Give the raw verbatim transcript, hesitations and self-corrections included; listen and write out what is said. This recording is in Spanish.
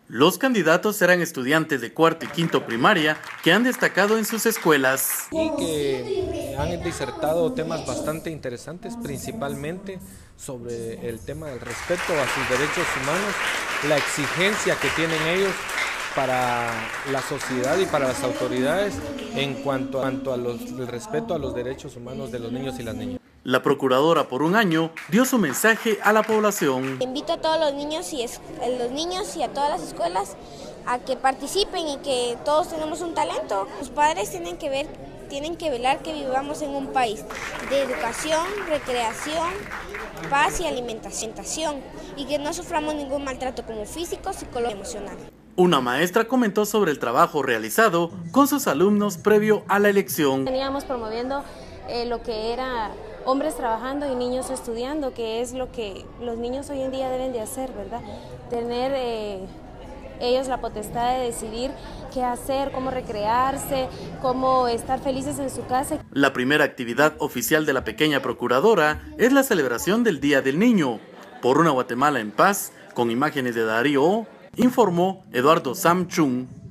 Los candidatos serán estudiantes de cuarto y quinto primaria que han destacado en sus escuelas. Y que han disertado temas bastante interesantes, principalmente sobre el tema del respeto a sus derechos humanos, la exigencia que tienen ellos para la sociedad y para las autoridades en cuanto, cuanto a los, el respeto a los derechos humanos de los niños y las niñas. La procuradora por un año dio su mensaje a la población. Invito a todos los niños y, es, los niños y a todas las escuelas a que participen y que todos tenemos un talento. Los padres tienen que ver, tienen que velar que vivamos en un país de educación, recreación, paz y alimentación y que no suframos ningún maltrato como físico, psicológico y emocional. Una maestra comentó sobre el trabajo realizado con sus alumnos previo a la elección. Teníamos promoviendo eh, lo que era hombres trabajando y niños estudiando, que es lo que los niños hoy en día deben de hacer, ¿verdad? Tener eh, ellos la potestad de decidir qué hacer, cómo recrearse, cómo estar felices en su casa. La primera actividad oficial de la pequeña procuradora es la celebración del Día del Niño. Por una Guatemala en paz, con imágenes de Darío, informó Eduardo Sam Chung.